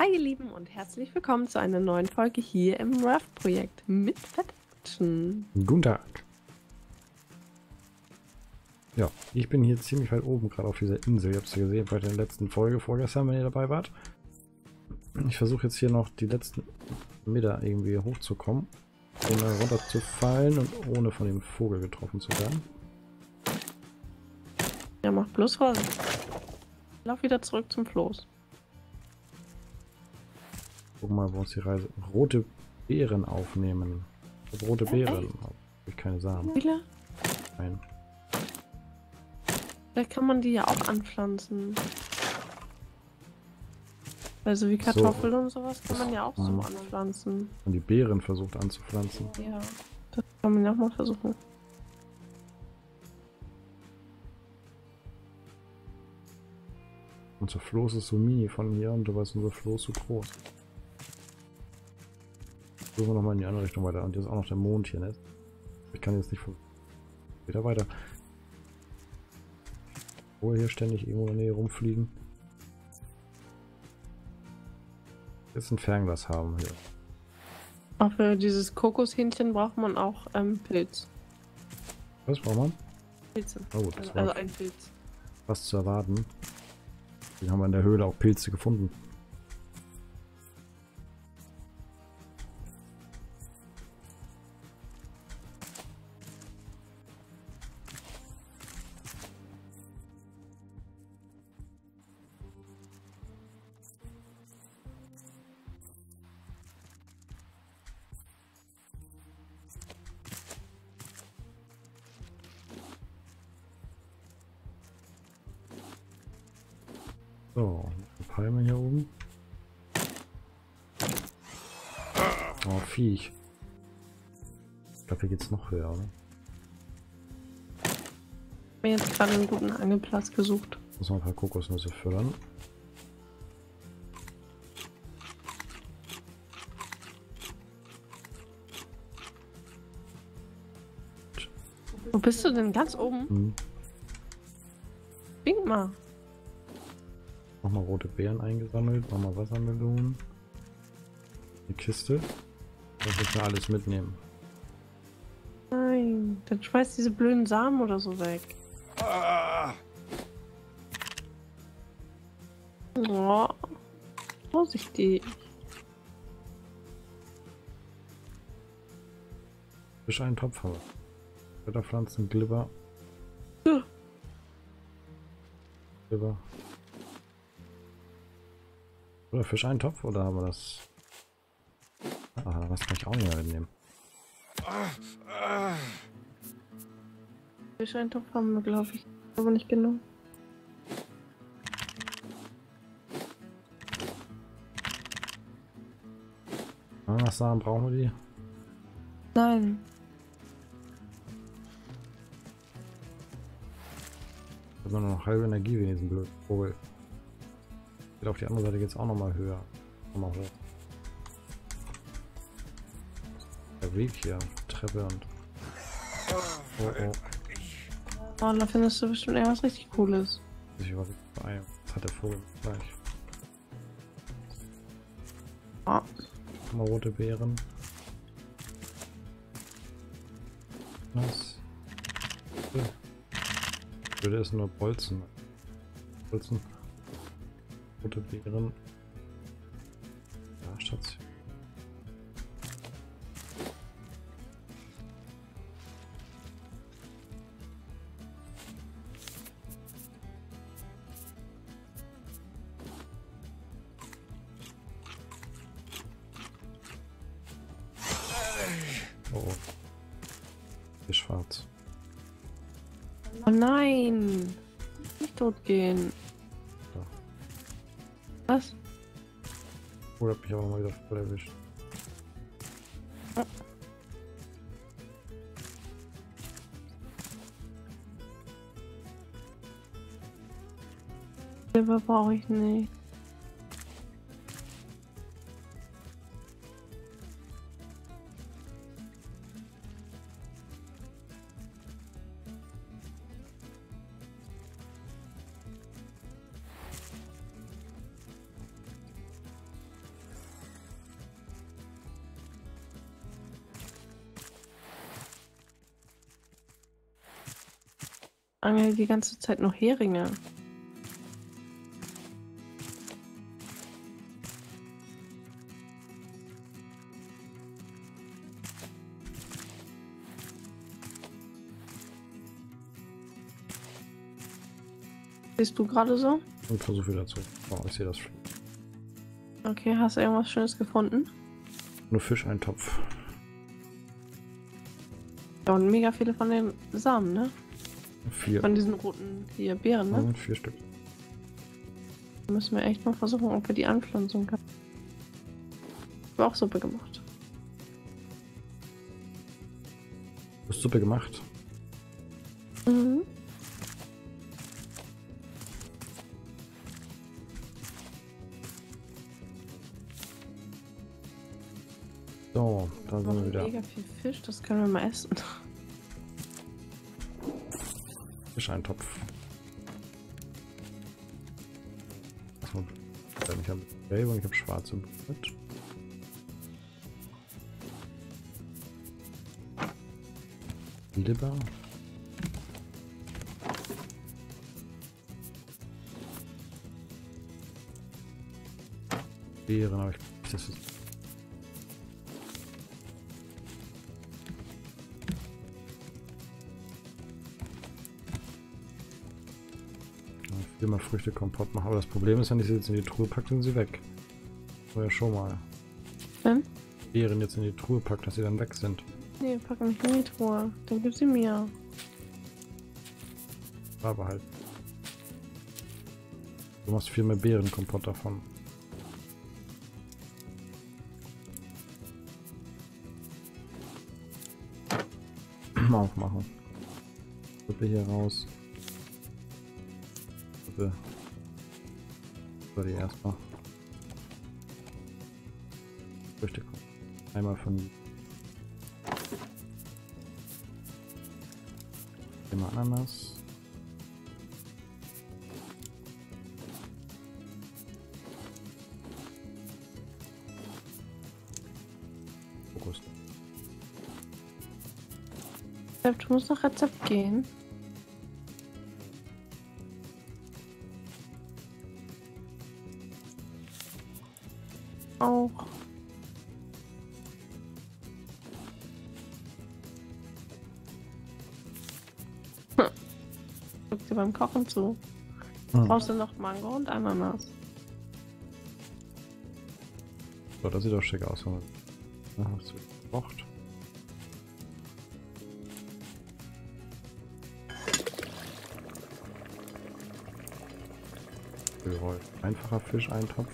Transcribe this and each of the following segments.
Hi ihr Lieben und herzlich willkommen zu einer neuen Folge hier im Raft-Projekt mit Fataction. Guten Tag. Ja, ich bin hier ziemlich weit oben, gerade auf dieser Insel. Ihr habt es ja gesehen bei der letzten Folge vorgestern, wenn ihr dabei wart. Ich versuche jetzt hier noch die letzten Meter irgendwie hochzukommen, ohne runterzufallen und ohne von dem Vogel getroffen zu werden. Ja, mach bloß Vorsicht. Lauf wieder zurück zum Floß. Gucken mal, wo uns die Reise... Rote Beeren aufnehmen. Rote Beeren. Habe ich keine Samen. Viele? Nein. Vielleicht kann man die ja auch anpflanzen. Also wie Kartoffeln und sowas kann man ja auch so anpflanzen. Und die Beeren versucht anzupflanzen. Ja, das kann man ja auch mal versuchen. Unser Floß ist so mini von hier und dabei ist unser Floß so groß. Suchen wir nochmal in die andere Richtung weiter. Und hier ist auch noch der Mond hier, ne? Ich kann jetzt nicht von... Wieder weiter. Wo wir hier ständig irgendwo in der Nähe rumfliegen. Jetzt ein Fernglas haben hier. Auch für dieses Kokoshähnchen braucht man auch Pilz. Was braucht man? Pilze. Oh gut, das Also war ein Pilz. fast zu erwarten. Wir haben in der Höhle auch Pilze gefunden. So, eine Palme hier oben. Oh, Viech. Ich glaube, hier geht's noch höher, oder? Ich habe mir jetzt gerade einen guten Angelplatz gesucht. Muss noch ein paar Kokosnüsse füttern. Wo bist du denn? Ganz oben? Wink mal. Nochmal rote Beeren eingesammelt, nochmal Wassermelonen. Die Kiste. Das muss ich alles mitnehmen. Nein, dann schmeißt diese blöden Samen oder so weg. Oh, vorsichtig. Fischeintopf haben wir. Kräuterpflanzen, Glibber. Ja. Glibber. Oder Fischeintopf, oder haben wir das? Ah, was kann ich auch nicht mehr mitnehmen? Fischeintopf haben wir, glaube ich. Aber nicht genug. Ananassamen brauchen wir die? Nein. Da haben wir nur noch halbe Energie wegen diesem blöden Vogel. Geht auf die andere Seite geht's auch nochmal höher. Nochmal hoch. Der Weg hier, Treppe und... Oh oh. Oh, da findest du bestimmt irgendwas richtig Cooles. Ich war bei. Was hat der Vogel gleich? Oh. Mal rote Beeren. Was? Würde es nur Bolzen. Bolzen. Rote Beeren. Ja, Station. Oh, oh. Hier schwarz. Oh nein! Nicht tot gehen. Da. Was? Oh, hat mich aber mal wieder voll erwischt. Silber brauche ich nicht. angel die ganze Zeit nur Heringe. Siehst du gerade so? Und versuche wieder zu. Oh, ich sehe das schon. Okay, hast du irgendwas Schönes gefunden? Nur Fischeintopf. Ja, und mega viele von den Samen, ne? 4. Von diesen roten hier Beeren, ne? 4 Stück. Da müssen wir echt mal versuchen, ob wir die anpflanzen können. Ich habe auch Suppe gemacht. Du hast Suppe gemacht. Mhm. So, da sind wir wieder. Mega viel Fisch, das können wir mal essen. Fischeintopf. Ich habe gelbe und ich habe schwarze Brot. Liber. Beeren, aber ich das ist. Ich will mal Früchte-Kompott machen, aber das Problem ist, wenn ich sie jetzt in die Truhe packe, sind sie weg. So ja schon mal. Beeren jetzt in die Truhe packt, dass sie dann weg sind. Nee, pack mich in die Truhe. Dann gib sie mir. Aber halt. Du machst viel mehr Beerenkompott davon. Aufmachen. Suppe hier raus. Suppe. So, die erstmal. Früchte kommen. Einmal von. Immer Ananas. Fokus. Du musst nach Rezept gehen. Auch. Guck dir beim Kochen zu. Brauchst du noch Mango und Ananas? So, das sieht doch schick aus, wenn man das gekocht. Gerollt. Einfacher Fischeintopf.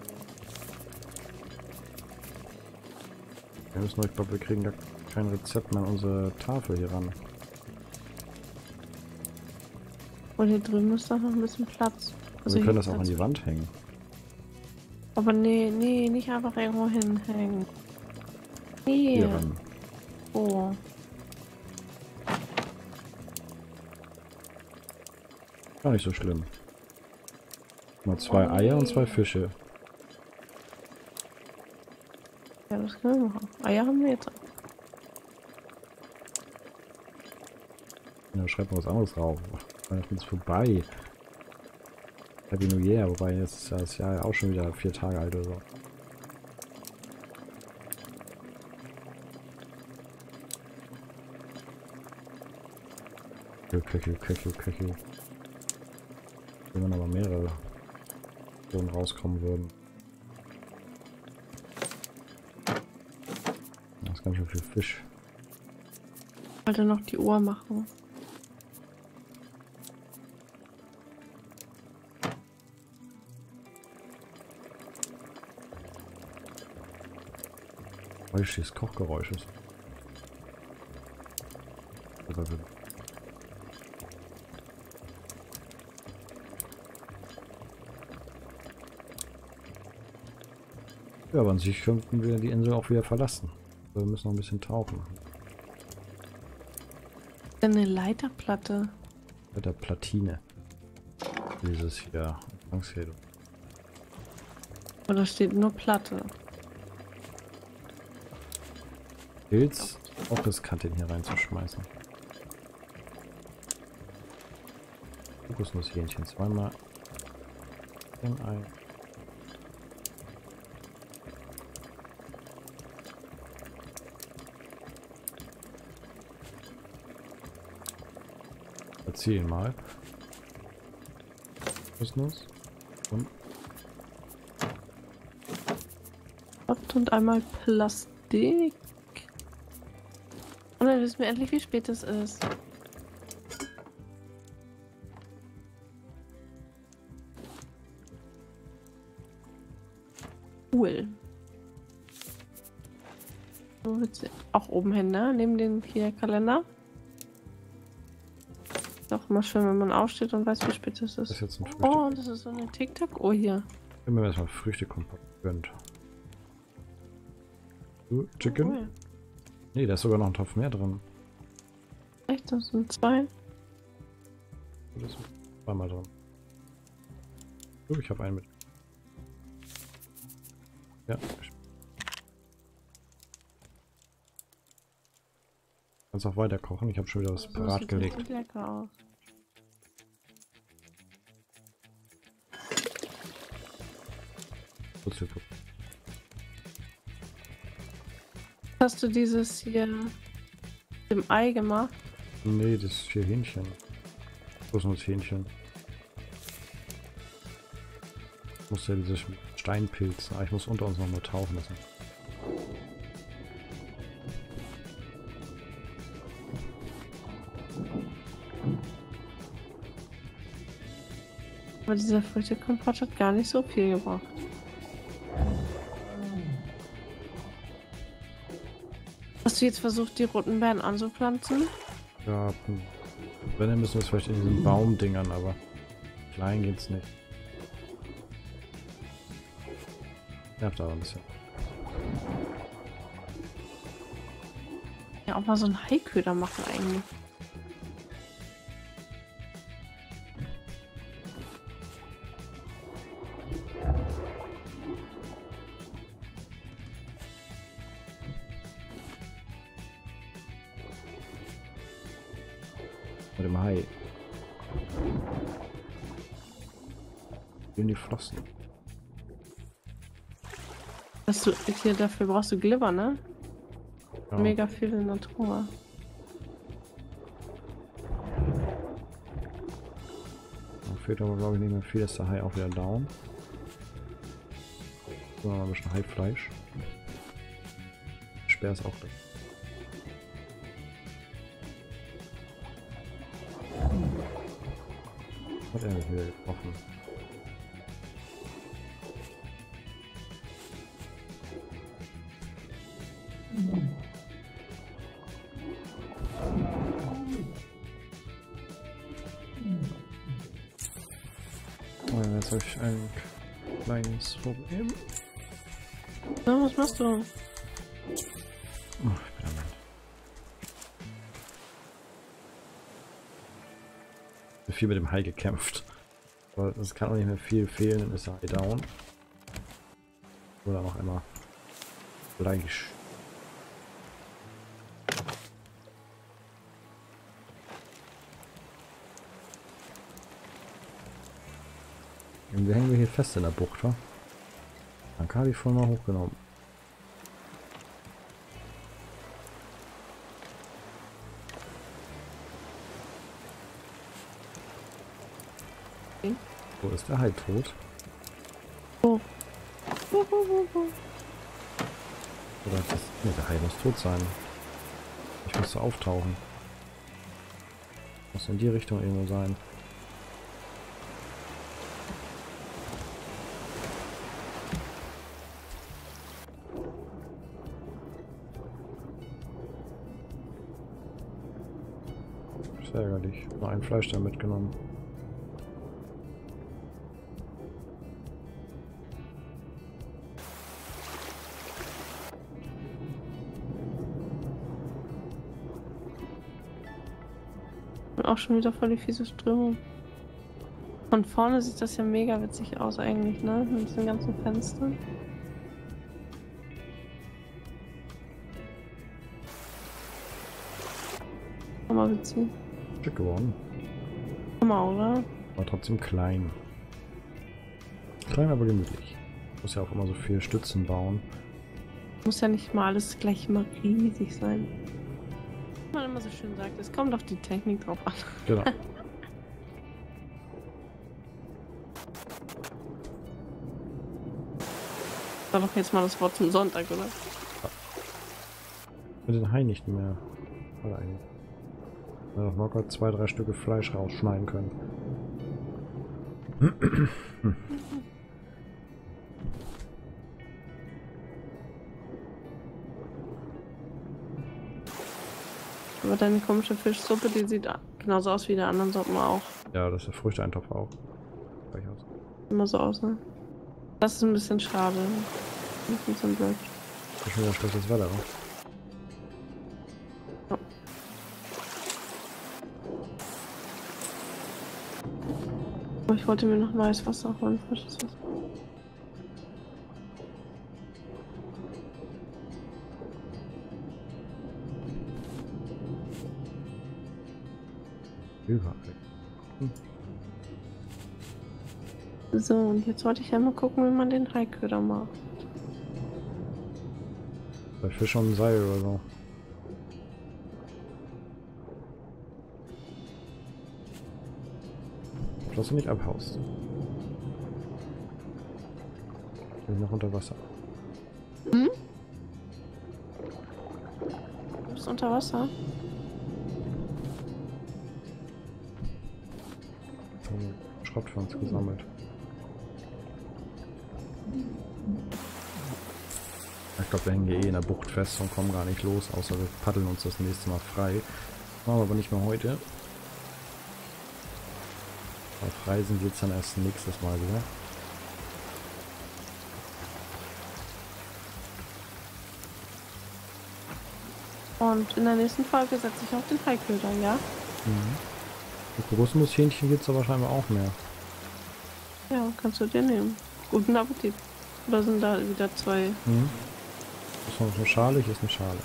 Wir müssen, ich glaube, wir kriegen da kein Rezept mehr an unsere Tafel hier ran. Und hier drüben ist doch noch ein bisschen Platz. Also wir können das auch an die Wand hängen. Aber nee, nicht einfach irgendwo hinhängen. Nee. Hier ran. Oh. Gar nicht so schlimm. Mal 2 Eier und 2 Fische. Ja, das können wir machen. Eier haben wir jetzt auch. Ja, schreibt mal was anderes drauf. Weihnachten ist vorbei. Happy New Year, wobei jetzt ist das Jahr auch schon wieder 4 Tage alt oder so. Köchel. Wenn aber mehrere Personen rauskommen würden. Das ist ganz schön viel Fisch. Ich wollte noch die Uhr machen. Des Kochgeräusches. Ja, aber an sich könnten wir die Insel auch wieder verlassen. Wir müssen noch ein bisschen tauchen. Eine Leiterplatte. Mit der Platine. Dieses hier. Empfangsfähig. Oder steht nur Platte. Pilz auch riskant, den hier reinzuschmeißen. Kokosnusshähnchen. Zweimal ein Ei. Erzähl mal. Kokosnuss. Und einmal Plastik. Und dann wissen wir endlich, wie spät es ist. Cool. Wo wird's auch oben hin, ne? Neben dem hier Kalender. Ist auch immer schön, wenn man aufsteht und weiß, wie spät es Das ist. ist jetzt ein Frühstück. Oh, das ist so eine TikTok-Uhr hier. Ich habe mir erstmal Früchtekompott gegönnt. Du, Chicken? Cool. Nee, da ist sogar noch ein Topf mehr drin. Echt, das sind 2. Das ist zweimal drin. So, ich habe einen mit. Ja. Kannst auch weiter kochen. Ich habe schon wieder was parat gelegt. Sieht lecker aus. Hast du dieses hier mit dem Ei gemacht? Nee, das ist hier Hähnchen. Kokosnusshähnchen. Ich muss ja diese Steinpilze. Ich muss unter uns noch mal tauchen lassen. Aber dieser Früchtekompott hat gar nicht so viel gebracht. Hast du jetzt versucht, die roten Beeren anzupflanzen? Ja, wenn, dann müssen wir es vielleicht in diesen Baumdingern, aber klein geht's nicht. Nervt aber ein bisschen. Ja, auch mal so einen Haiköder machen eigentlich. Mit dem Hai. In die Flossen. Hast du hier, dafür brauchst du Glibber, ne? Ja. Mega viel in der Truhe. Dann fehlt aber, glaube ich, nicht mehr viel. Ist der Hai auch wieder down. So, noch ein bisschen Haifleisch. Speer ist auch da. Hat er mich wieder getroffen. Oh, jetzt habe ich ein kleines Problem. So, was machst du? Oh, ich bin am Ende. Ich habe viel mit dem Hai gekämpft. Aber es kann auch nicht mehr viel fehlen, dann ist der Hai down. Oder noch immer Fleisch. Irgendwie hängen wir hier fest in der Bucht, wa? Dann habe ich vorhin mal hochgenommen. Okay. Wo ist der Hai tot? Oh. Oder ist das... Ne, der Hai muss tot sein. Ich müsste auftauchen. Muss in die Richtung irgendwo sein. Das ist ärgerlich. Nur ein Fleisch da mitgenommen. Auch schon wieder voll die fiese Strömung. Von vorne sieht das ja mega witzig aus eigentlich, ne? Mit diesen ganzen Fenstern. Mal beziehen. Schick geworden. Hammer, oder? Aber trotzdem klein. Klein, aber gemütlich. Muss ja auch immer so viele Stützen bauen. Muss ja nicht mal alles gleich immer riesig sein. Wie man immer so schön sagt, es kommt auf die Technik drauf an. Genau. Das war doch jetzt mal das Wort zum Sonntag, oder? Mit den Hai nicht mehr. Alle eigentlich. Ja, noch locker 2-3 Stücke Fleisch rausschneiden können. Aber deine komische Fischsuppe, die sieht genauso aus wie die anderen Suppen auch. Ja, das ist der Früchteeintopf auch. Gleich aus. Immer so aus, ne? Das ist ein bisschen schade. Nicht ein bisschen blöd. Das ist schon wieder schlechtes Wetter, ne? Ja. Aber ich wollte mir noch neues Wasser holen, frisches Wasser. Überall. So, und jetzt wollte ich ja mal gucken, wie man den Haiköder macht. Bei Fisch und Seil oder so. Dass du nicht abhaust. Ich bin noch unter Wasser. Hm? Du bist unter Wasser? Jetzt haben wir Schrott für uns gesammelt. Ich glaube, wir hängen hier eh in der Bucht fest und kommen gar nicht los, außer wir paddeln uns das nächste Mal frei. Machen wir aber nicht mehr heute. Auf Reisen geht es dann erst nächstes Mal wieder. Und in der nächsten Folge setze ich auf den Haiköder, ja? Mhm. Kokosnusshähnchen gibt es aber scheinbar auch mehr. Ja, kannst du dir nehmen. Guten Appetit. Oder sind da wieder zwei? Mhm. Ist noch eine Schale? Hier ist eine Schale.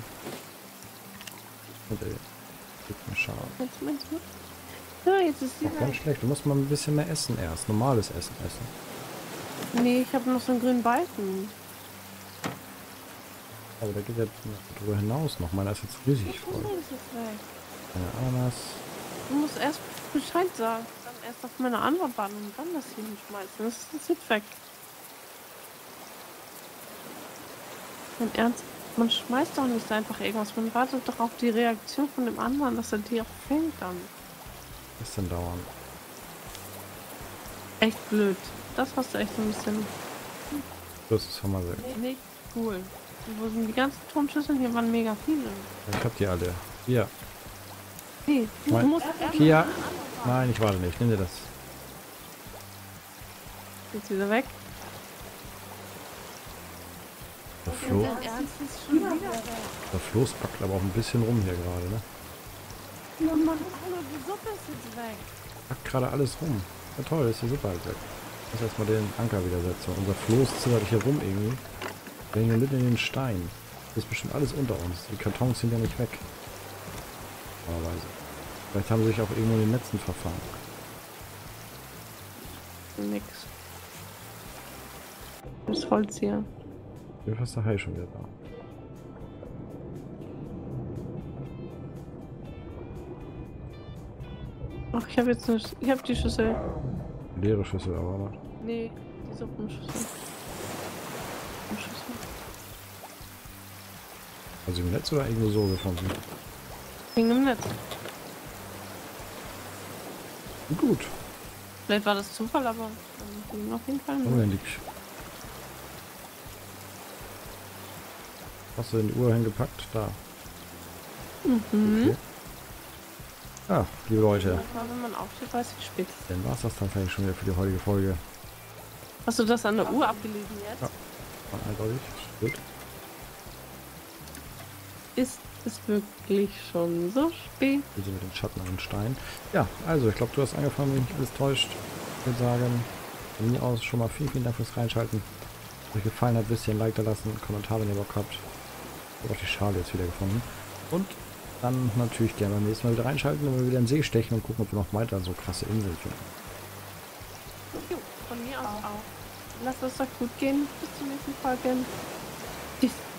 Und gibt eine Schale. Jetzt meinst du? Ja, jetzt ist die Auch ganz schlecht. Du musst mal ein bisschen mehr essen erst. Normales Essen essen. Nee, ich habe noch so einen grünen Balken. Aber da geht ja drüber hinaus noch. Meiner ist jetzt riesig voll. Das ist weg. Eine Ananas. Du musst erst Bescheid sagen. Dann erst auf meine andere Bahn und dann das hier hinschmeißen. Das ist jetzt weg. Im Ernst, man schmeißt doch nicht einfach irgendwas. Man wartet doch auf die Reaktion von dem anderen, dass er die auch fängt dann. Was denn dauern? Echt blöd. Das hast du echt so ein bisschen Das ist Hammerweg. nicht cool. Und wo sind die ganzen Tonschüsseln? Hier waren mega viele. Ich hab die alle. Hier. Nee, du Nein. musst Hier. Nein, ich warte nicht. Nimm dir das. jetzt wieder weg. Der Floß, Dein Ernst ist schon wieder weg. der Floß packt aber auch ein bisschen rum hier gerade, ne? Oh Mann, hallo, die Suppe ist jetzt weg. Packt gerade alles rum. Ja toll, ist die Suppe halt weg. Ich muss erstmal den Anker wieder setzen. Unser Floß zittert hier rum irgendwie. Wir hängen mitten in den Stein. Das ist bestimmt alles unter uns. Die Kartons sind ja nicht weg. Normalerweise. Vielleicht haben sie sich auch irgendwo in den Netzen verfangen. Nix. Das Holz hier. Wie ist der Hai schon wieder da? Ach, ich habe jetzt eine. Ich habe die Schüssel. Leere Schüssel, aber was? Nee, die Suppenschüssel. Suppenschüssel. Also im Netz oder irgendwo so gefunden? Hing im Netz. Gut. Vielleicht war das Zufall, aber auf jeden Fall. nicht. Moment. Hast du in die Uhr hingepackt? Da. Mhm. Okay. Ja, liebe Leute. Manchmal, wenn man aufsteht, weiß ich spät. Dann war es das tatsächlich schon wieder für die heutige Folge. Hast du das an der Uhr abgelesen jetzt? Ja. War eindeutig. Gut. Ist es wirklich schon so spät? Wir sind mit den Schatten an den Stein. Ja, also ich glaube, du hast angefangen, wenn mich nicht alles täuscht. Ich würde sagen, von mir aus schon mal vielen Dank fürs Reinschalten. Wenn euch gefallen hat, wisst ihr, ein Like da lassen, einen Kommentar, wenn ihr Bock habt. Ich habe auch die Schale jetzt wieder gefunden. Und dann natürlich gerne beim nächsten Mal wieder reinschalten, wenn wir wieder in den See stechen und gucken, ob wir noch weiter so krasse Inseln finden. Jo, von mir aus auch. Lass es doch gut gehen. Bis zum nächsten Folge. Tschüss.